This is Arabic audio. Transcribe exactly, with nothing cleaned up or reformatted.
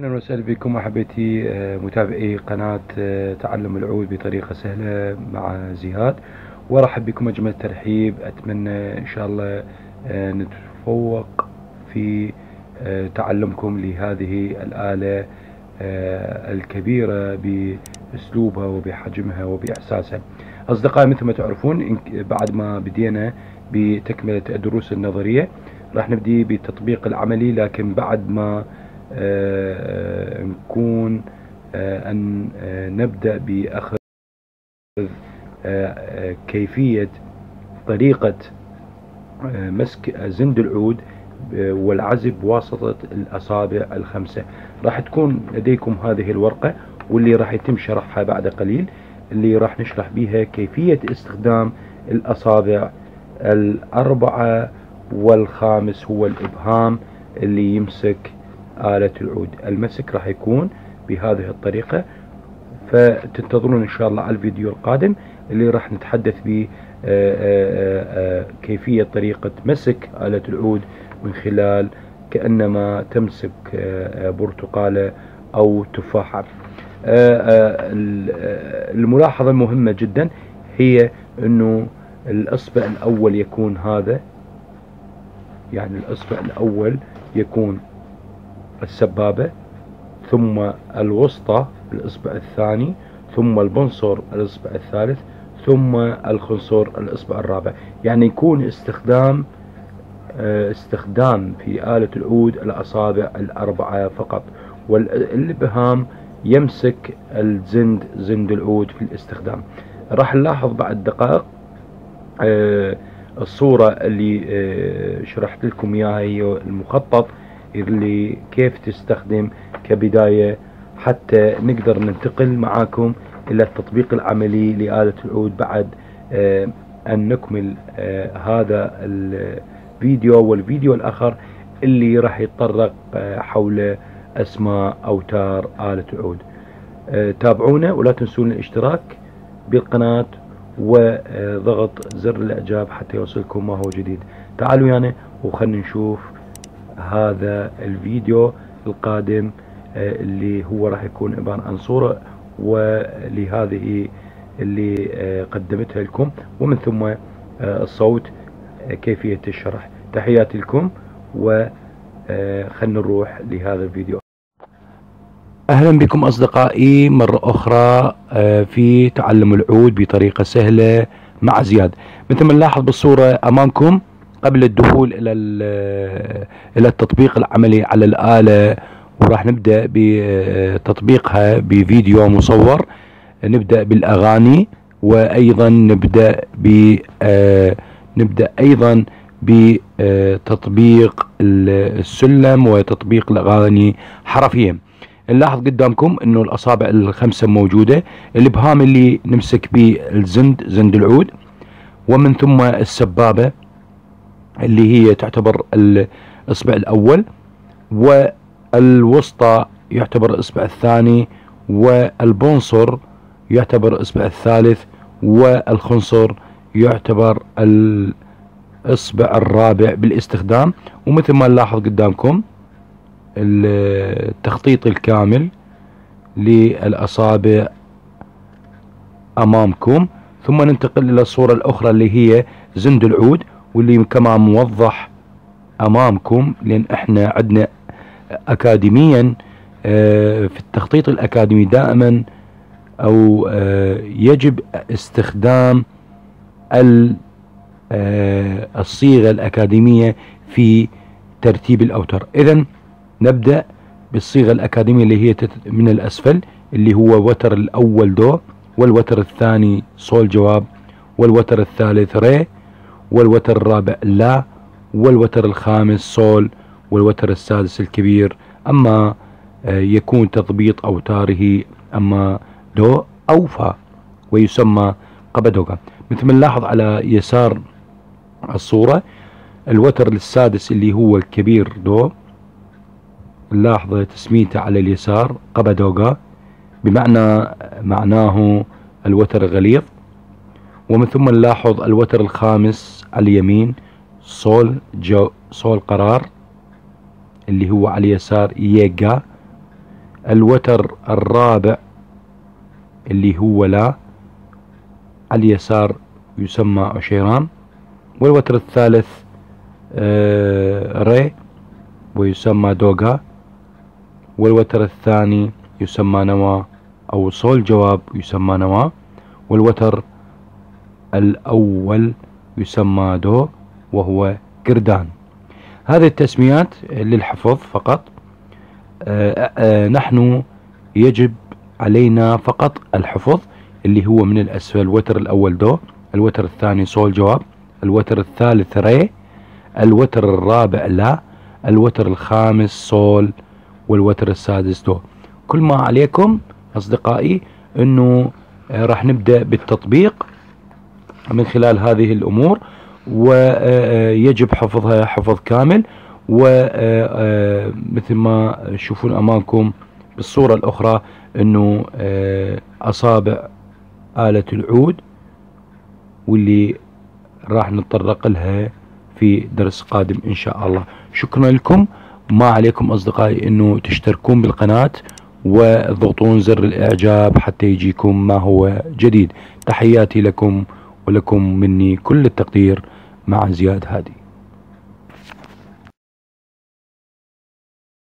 أهلا وسهلا بكم أحبتي متابعي قناة تعلم العود بطريقة سهلة مع زياد، وأرحب بكم أجمل ترحيب. أتمنى إن شاء الله نتفوق في تعلمكم لهذه الآلة الكبيرة بأسلوبها وبحجمها وبإحساسها. أصدقائي، مثل ما تعرفون بعد ما بدينا بتكملة الدروس النظرية راح نبدي بالتطبيق العملي، لكن بعد ما آه نكون آه أن آه نبدأ بأخذ آه كيفية طريقة آه مسك زند العود والعزف بواسطة الأصابع الخمسة. راح تكون لديكم هذه الورقة واللي راح يتم شرحها بعد قليل، اللي راح نشرح بها كيفية استخدام الأصابع الأربعة، والخامس هو الإبهام اللي يمسك آلة العود. المسك راح يكون بهذه الطريقة، فتنتظرون إن شاء الله على الفيديو القادم اللي راح نتحدث به كيفية طريقة مسك آلة العود من خلال كأنما تمسك برتقالة أو تفاحة. الملاحظة المهمة جدا هي أنه الإصبع الأول يكون هذا، يعني الإصبع الأول يكون السبابة، ثم الوسطى الإصبع الثاني، ثم البنصر الإصبع الثالث، ثم الخنصر الإصبع الرابع. يعني يكون استخدام استخدام في آلة العود الأصابع الأربعة فقط، والإبهام يمسك الزند زند العود في الاستخدام. راح نلاحظ بعد دقائق الصورة اللي شرحت لكم إياها، هي المخطط اللي كيف تستخدم كبداية حتى نقدر ننتقل معاكم إلى التطبيق العملي لآلة العود بعد أن نكمل هذا الفيديو والفيديو الآخر اللي راح يتطرق حول أسماء أوتار آلة العود. تابعونا ولا تنسون الاشتراك بالقناة وضغط زر الإعجاب حتى يوصلكم ما هو جديد. تعالوا يعني وخلنا نشوف هذا الفيديو القادم اللي هو راح يكون عبارة عن صورة ولهذه اللي قدمتها لكم، ومن ثم الصوت كيفية الشرح. تحياتي لكم وخلنا نروح لهذا الفيديو. أهلا بكم أصدقائي مرة أخرى في تعلم العود بطريقة سهلة مع زياد. مثل ما نلاحظ بالصورة أمامكم، قبل الدخول إلى إلى التطبيق العملي على الآلة وراح نبدأ بتطبيقها بفيديو مصور، نبدأ بالأغاني، وأيضا نبدأ ب نبدأ أيضا بتطبيق السلم وتطبيق الأغاني حرفيا. نلاحظ قدامكم انه الاصابع الخمسة موجودة، الابهام اللي نمسك به الزند زند العود، ومن ثم السبابة اللي هي تعتبر الاصبع الاول، والوسطى يعتبر الاصبع الثاني، والبنصر يعتبر الاصبع الثالث، والخنصر يعتبر الاصبع الرابع بالاستخدام. ومثل ما نلاحظ قدامكم التخطيط الكامل للأصابع أمامكم. ثم ننتقل إلى الصورة الأخرى اللي هي زند العود، واللي كما موضح أمامكم، لأن احنا عندنا أكاديميا في التخطيط الأكاديمي دائما أو يجب استخدام الصيغة الأكاديمية في ترتيب الأوتار. إذن نبدأ بالصيغة الأكاديمية اللي هي من الأسفل، اللي هو وتر الأول دو، والوتر الثاني صول جواب، والوتر الثالث ري، والوتر الرابع لا، والوتر الخامس صول، والوتر السادس الكبير. أما يكون تضبيط أوتاره أما دو أو فا، ويسمى قبدوغا. مثل ما نلاحظ على يسار الصورة الوتر السادس اللي هو الكبير دو، نلاحظ تسميته على اليسار قبدوغا، بمعنى معناه الوتر الغليظ. ومن ثم نلاحظ الوتر الخامس على اليمين صول جو صول قرار، اللي هو على اليسار ييغا. الوتر الرابع اللي هو لا على اليسار يسمى عشيران، والوتر الثالث آه ري ويسمى دوغا، والوتر الثاني يسمى نوا أو صول جواب يسمى نوا، والوتر الأول يسمى دو وهو كردان. هذه التسميات للحفظ فقط. آآ آآ نحن يجب علينا فقط الحفظ اللي هو من الأسفل. الوتر الأول دو، الوتر الثاني صول جواب، الوتر الثالث ري، الوتر الرابع لا، الوتر الخامس صول، والوتر السادس دو. كل ما عليكم أصدقائي أنه راح نبدأ بالتطبيق من خلال هذه الأمور، ويجب حفظها حفظ كامل. ومثل ما تشوفون أمامكم بالصورة الأخرى أنه أصابع آلة العود، واللي راح نتطرق لها في درس قادم إن شاء الله. شكرا لكم. ما عليكم أصدقائي أنه تشتركون بالقناة وضغطون زر الإعجاب حتى يجيكم ما هو جديد. تحياتي لكم ولكم مني كل التقدير، مع زياد هادي.